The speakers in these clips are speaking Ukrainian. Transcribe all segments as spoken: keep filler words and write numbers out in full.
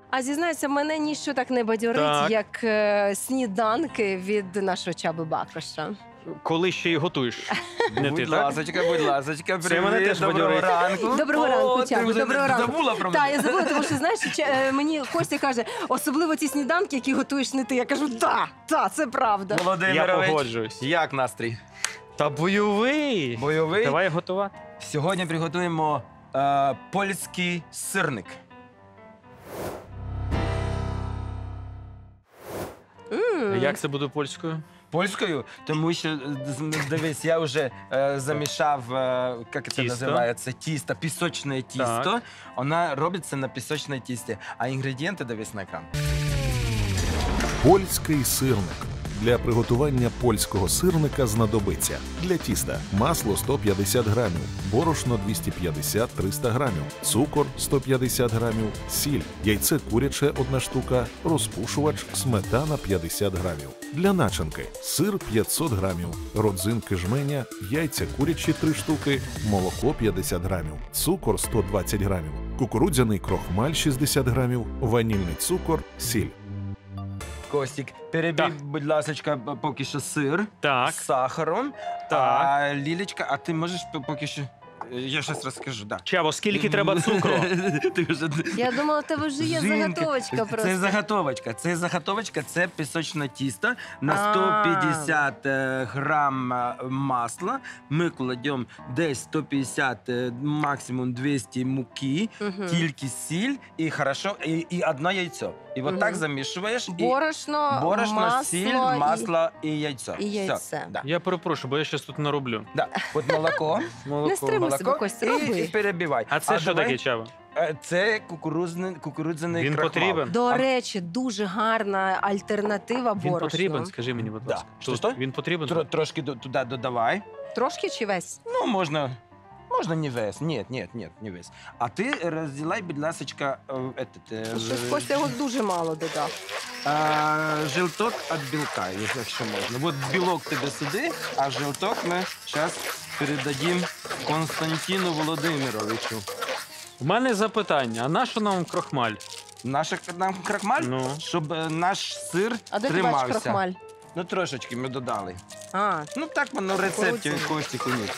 А зізнаюся, мене ніщо так не бадьорить, Так. як е, сніданки від нашого Чаби Бакоша. Коли ще й готуєш. Не ти, Будь так? ласочка, будь ласочка, Це мене привіт, теж доброго бадьорить. ранку. Доброго ранку, О, ти Чабо, вже доброго ранку. забула про Так, мене? я забула, тому що, знаєш, Ча- е, мені Костя каже, особливо ті сніданки, які готуєш не ти. Я кажу, так, так, це правда. Я Володимирович, погоджуюсь. як настрій? Та бойовий. Бойовий? Давай готувати. Сьогодні приготуємо е, польський сирник. М. Як це буде польською? Польською, тому що, е, з- дивись, я вже е, замішав, е, як це Тісто. називається, тісто, пісочне тісто. Так. Вона робиться на пісочному тісті. А інгредієнти дивись на екран. Польський сирник. Для приготування польського сирника знадобиться для тіста масло сто п'ятдесят грамів, борошно двісті п'ятдесят - триста грамів, цукор сто п'ятдесят грамів, сіль, яйце куряче одна штука, розпушувач, сметана п'ятдесят грамів. Для начинки сир п'ятсот грамів, родзинки жменя, яйця курячі три штуки, молоко п'ятдесят грамів, цукор сто двадцять грамів, кукурудзяний крохмаль шістдесят грамів, ванільний цукор, сіль. Костік, перебій, Так. будь ласка, поки що сир Так. з сахаром. Так. А Лілечка, а ти можеш п- поки що. Я щось розкажу, да. Чаво, скільки треба цукру? Ти вже... Я думала, у тебе вже є Жінки, заготовочка просто. Це заготовочка. Це заготовочка, це пісочне тісто. На А. сто п'ятдесят е, грам е, масла ми кладемо десь сто п'ятдесят, е, максимум двісті муки, Мгм. тільки сіль і хорошо, і, і одне яйцо. І от Мгм. так замішуєш. І Борошно, борошно, масло сіль, і- масло і яйцо. і Все, яйце. да. Я перепрошую, бо я щось тут нароблю. Да. От молоко. Молоко. Не стримуй себе, молоко Костя, і, роби. і перебивай. А це що давай- таке, Чаво? Е, Це кукурудзяний, кукурудзяний Він крахмал. потрібен? До А- речі, дуже гарна альтернатива Він борошну. потрібен, скажи мені, будь Да. ласка. Що, Тут що? Він потрібен? Тро- Трошки до- туди додавай. Трошки чи весь? Ну, можна, можна не весь. Ні, ні, ні, не весь. А ти розділяй, будь ласочка, е, этот, е, Щось ж- Костя його дуже мало додав. а, жилток від білка, якщо можна. От білок тебе сюди, а жилток ми зараз передадим Константину Володимировичу. У мене запитання, а на що нам крохмаль? Наша нам крахмаль, Ну. щоб е, наш сир А де ти тримався. бачиш крохмаль? Ну, трошечки ми додали. А, Ну, так воно в рецепті Кукурудзяний. Костік у них.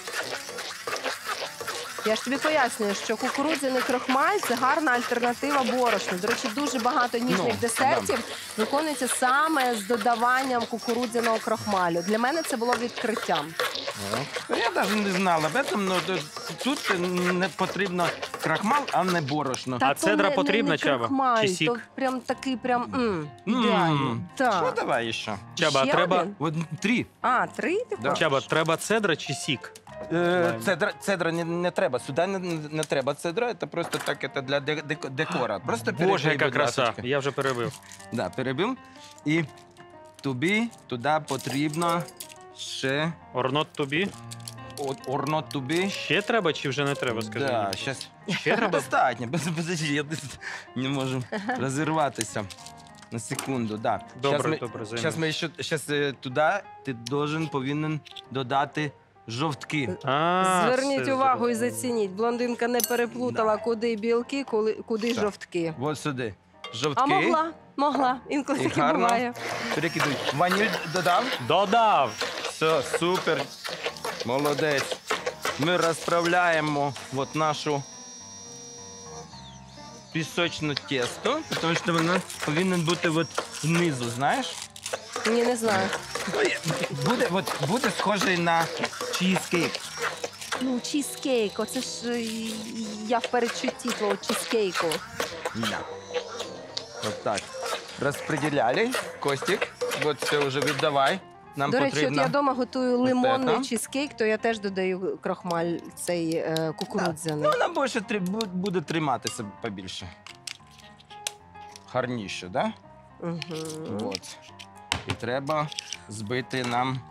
я ж тобі пояснюю, що кукурудзяний крохмаль – це гарна альтернатива борошну. До речі, дуже багато ніжних Ну, десертів виконується саме з додаванням кукурудзяного крохмалю. Для мене це було відкриттям. Ну, я навіть не знала об этом, але тут не потрібно крахмал, а не борошно. А то цедра не- потрібна, не, не Чаба? крохмаль, Чи сік? то прям такий прям м, М, ідеально. Ну, Так. давай ще. Чаба, а Ще треба... один? От три. А, три ти Да. хочеш? Чаба, треба цедра чи сік? Е, цедра, цедра не, не треба, сюди не, не треба цедра, це просто так, це для де- дек- декора. Просто Боже, перебий, яка будь краса. ласочка. Я вже перебив. Да, перебив. І тобі туди потрібно ще, Орнот тобі. от, орнот тобі. Ще треба чи вже не треба, скажи Да, мені? щас. Ще треба? Достатньо, без, без, я не можу розірватися. На секунду, да. Добре, Щас ми, добре, Зараз займусь. ми ще щас, е, туди ти должен, повинен додати жовтки. А, Зверніть все увагу і зрозуміло. зацініть. Блондинка не переплутала, куди білки, коли- куди Так. жовтки. Ось сюди. Жовтки. А могла, могла. Інколи І таке гарно. буває. Перекидуй. Ваніль додав. Додав! Все, супер. Молодець. Ми розправляємо от нашу пісочне тісто, тому що воно повинно бути от знизу, знаєш? Ні, не знаю. Ну, і Буде, от, буде схожий на чізкейк. Ну, чізкейк, оце ж е, я в передчутті твого чізкейку. Да. От так. Розподіляли. Костік, от це вже віддавай. Нам До речі, потрібно. от я вдома готую Ось лимонний це. чізкейк, то я теж додаю крохмаль цей е, кукурудзяний. Ну, вона більше три- бу- буде триматися побільше. Гарніше, так? Да? Угу. От. І треба збити нам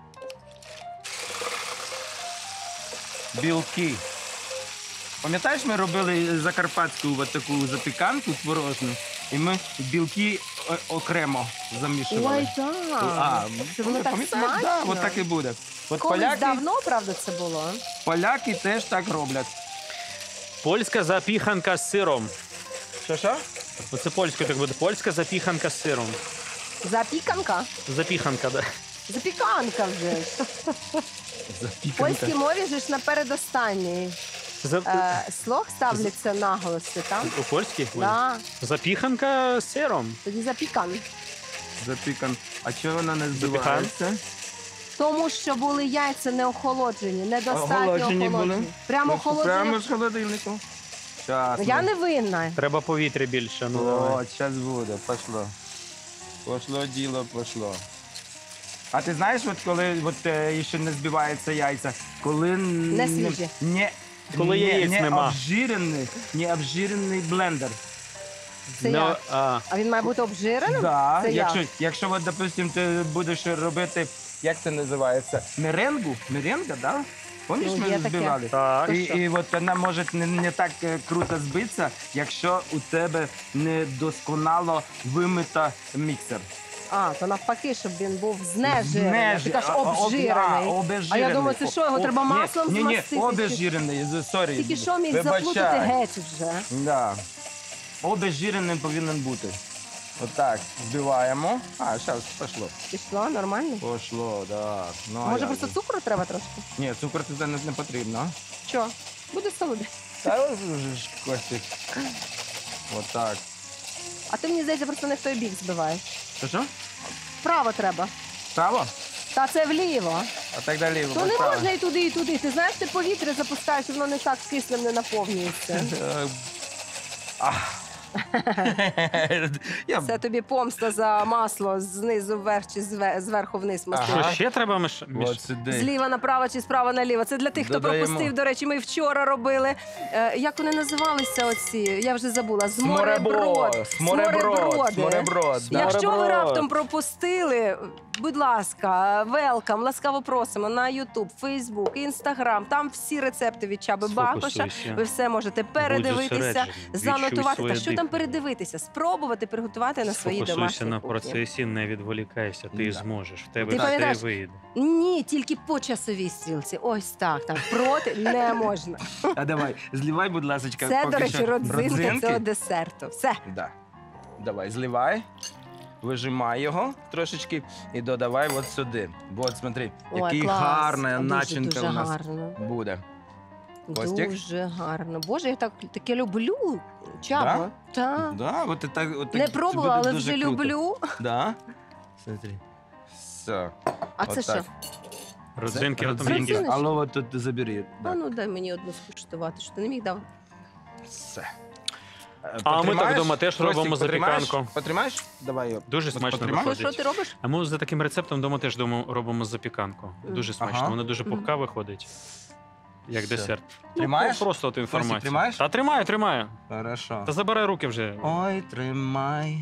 білки. Пам'ятаєш, ми робили закарпатську от таку запіканку творожну, і ми білки о- окремо замішували. Ой, так. А, Це воно так пам'ятаєш? смачно. Да, от так і буде. От Колись поляки, давно, правда, це було? поляки теж так роблять. Польська запіханка з сиром. Що що? Оце польською так буде. Польська запіханка з сиром. Запіканка? Запіханка, да. Запіканка вже. ж. В польській мові же ж на передостанній За... е, слог ставляться наголоси, там? У польській? Да. Запіханка з сиром. Тоді запікан. Запікан. А чого вона не збивається? Тому що були яйця не охолоджені, недостатньо Охолоджені охолоджені. були? Прямо Ну, Прямо охолоджені. з холодильнику. Щас. Я ми- не винна. Треба повітря більше. Ну, О, давай. зараз буде, пошло. Пошло діло, пошло. А ти знаєш, от коли от, е, ще не збиваються яйця, коли н- Не свіжі. Не, Коли не, яєць не нема. обжирений, не обжирений блендер. Це Ну, як? а, А він має бути обжиреним? Да, Це якщо, як? якщо от, допустим, ти будеш робити, як це називається, меренгу, меренга, да? Пам'ятаєш, Ну, є ми таке. збивали? так. І, що? і от вона може не, не так е, круто збитися, якщо у тебе не досконало вимита міксер. А, то навпаки, щоб він був знежирений. Знежи- Ти кажеш а, об- обжирений. а, обезжирений. А я думаю, це що, його О, треба ні, маслом ні, ні, змастити? обезжирений, з- сорі. Тільки що міг Вибачай. заплутати геть вже. Да. Обезжиреним повинен бути. Отак, збиваємо. А, зараз, пішло. Пішло, нормально? Пошло, да. Ну, а Може, як просто же? цукру треба трошки? Ні, цукор туди не, не потрібно. Що? Буде солодий. Та ось вже ж Костік. Отак. А ти, мені здається, просто не в той бік збиваєш. Що що? Вправо треба. Право? Та це вліво. А так далі. То не право. можна і туди, і туди. Ти знаєш, ти повітря запускаєш, і воно не так кислим не наповнюється. Е, ах. Я Це тобі помста за масло знизу вверх чи зве- зверху вниз мастити. Що ще треба між... між... От сюди. Зліва направо чи справа наліво. Це для тих, хто Додаємо. пропустив. До речі, ми вчора робили. Е, як вони називалися оці? Я вже забула. Змореброд. Смореброд. Смореброд. да. Якщо ви Смореброд. раптом пропустили, будь ласка, велкам, ласкаво просимо на Ютуб, Фейсбук, Інстаграм. Там всі рецепти від Чаби Бакоша. Сфокусуйся. Ви все можете передивитися, Будь зосереджений. занотувати. Відчуй Та своє що там дихання. передивитися? Спробувати приготувати на своїй Сфокусуйся домашній на кухні. процесі, не відволікайся. Ти Да. зможеш. В тебе Ти все пам'ятаєш? вийде. Ні, тільки по часовій стрілці. Ось так. Так проти не можна. А давай, зливай, будь ласка. Це, поки до речі, що родзинка родзинки. цього десерту. Все. Да. Давай, зливай. Вижимай його трошечки і додавай от сюди. Бо от смотри, Ой, який клас. гарна Дуже, начинка дуже у нас гарно. буде. Костік? Дуже гарно. Боже, я так таке люблю. Чабо. Так. Да, от і так, от Не так, це пробувала, буде але дуже вже круто. люблю. Да? Смотри. Все. А це що? Родзинки, Це родзинки. Родзинки. Алло, от тут забери. А ну дай мені одну скуштувати, що ти не міг дав. Все. А ми так вдома теж робимо потримаєш? запіканку. Потримаєш? Давай його. Дуже От смачно потримай. Що, виходить. що ти робиш? А ми за таким рецептом вдома теж дома робимо запіканку. Дуже смачно. Ага. Вона дуже пухка виходить. Як Все. десерт. Тримаєш? Ну, просто от інформацію. тримаєш? Та тримаю, тримаю. Хорошо. Та забирай руки вже. Ой, тримай.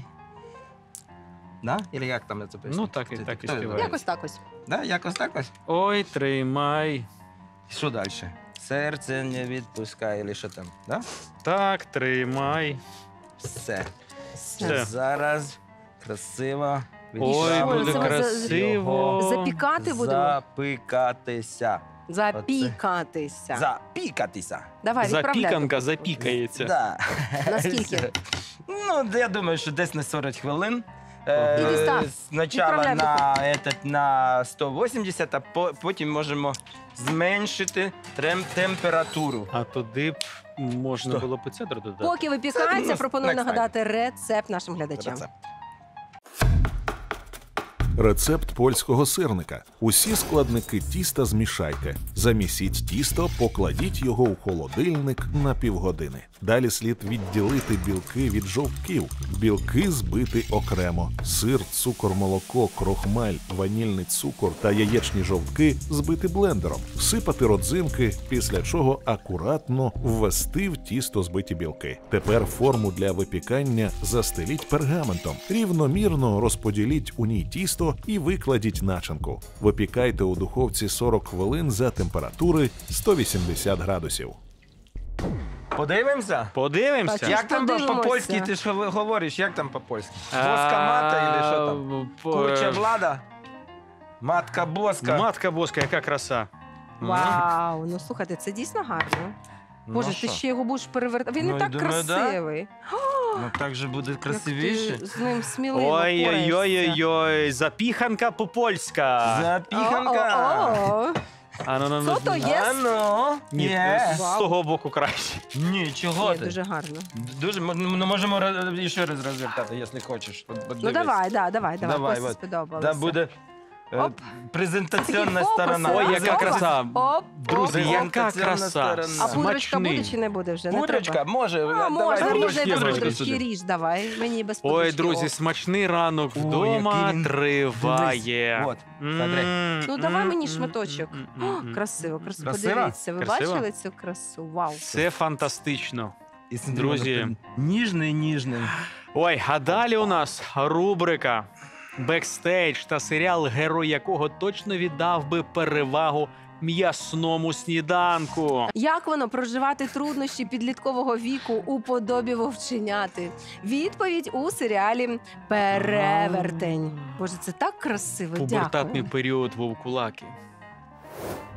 Да? Или як там це писано? Ну, так і- Ти- так і хто співає. знає? Якось так ось. Да, якось так ось. Ой, тримай. Що далі? Серце не відпускає, или що там, да? Так, тримай. Все. Все. Зараз красиво Ой, що, буде це ми за- красиво. Запікати будемо? Запікатися. Запікатися. Запікатися. Давай, відправляй. Запіканка запікається. Да. Наскільки? Ну, я думаю, що десь на сорок хвилин. Іди став. Спочатку Відправляй на, этот, на сто вісімдесят, а по- потім можемо зменшити трем- температуру. А туди б можна Що? було б цедру додати. Поки випікається, Це пропоную next time. нагадати рецепт нашим глядачам. Рецепт. Рецепт польського сирника. Усі складники тіста змішайте. Замісіть тісто, покладіть його у холодильник на півгодини. Далі слід відділити білки від жовтків. Білки збити окремо. Сир, цукор, молоко, крохмаль, ванільний цукор та яєчні жовтки збити блендером. Всипати родзинки, після чого акуратно ввести в тісто збиті білки. Тепер форму для випікання застеліть пергаментом. Рівномірно розподіліть у ній тісто і викладіть начинку. Випікайте у духовці сорок хвилин за температури сто вісімдесят градусів. Подивимося? Подивимося. Так, Як там подивимося. по-польськи ти ж гов- говориш? Як там по-польськи? А, Боска мата, чи що там? по- Курча влада? Матка боска? Матка боска, яка краса. Вау, ну слухайте, це дійсно гарно. Ну, Боже, а ти що? ще його будеш перевертати. Він Ну, не я так думаю, да. красивий. О, Ну так же буде Як красивіше. ти з ним сміливо пораєшся. Ой-ой-ой-ой, запіханка по-польська. Запіханка. О-о-о. А ну, ну, ну, Що то є? А ну, Ні, є. з Вау. того боку краще. Ні, чого Ні, ти? дуже гарно. Дуже, м- ну, можемо роз- ще раз розвертати, якщо хочеш. От, от Ну дивись. давай, да, давай, давай, Давай, Кості от. сподобалося. Да, буде е, Оп. презентаційна Такий фокус, сторона. Ой, да? яка Оп, краса. Оп, Друзі, оп, яка оп. презентаційна краса. сторона. А пудрочка Смачний. буде чи не буде вже? Не Пудрочка, треба? може. А, давай можна, пудрочки, можна і без пудрочки пудрочки. сюди. Ріж, давай. Мені без Ой, пудрочки. друзі, О. смачний ранок Ой, вдома який він- триває. От, смотри. М, Ну, давай м, мені м, шматочок. м, О, м, м. красиво, красиво. Красиво? Подивіться, ви Красиво? бачили цю красу? Вау. Це фантастично. І смотри, Друзі. такий Ніжний, ніжний. Ой, а далі у нас рубрика «Бекстейдж» та серіал, герой якого точно віддав би перевагу м'ясному сніданку. Як воно проживати труднощі підліткового віку у подобі вовченяти? Відповідь у серіалі «Перевертень». Боже, це так красиво. Пубертатний Дякую. період вовкулаки.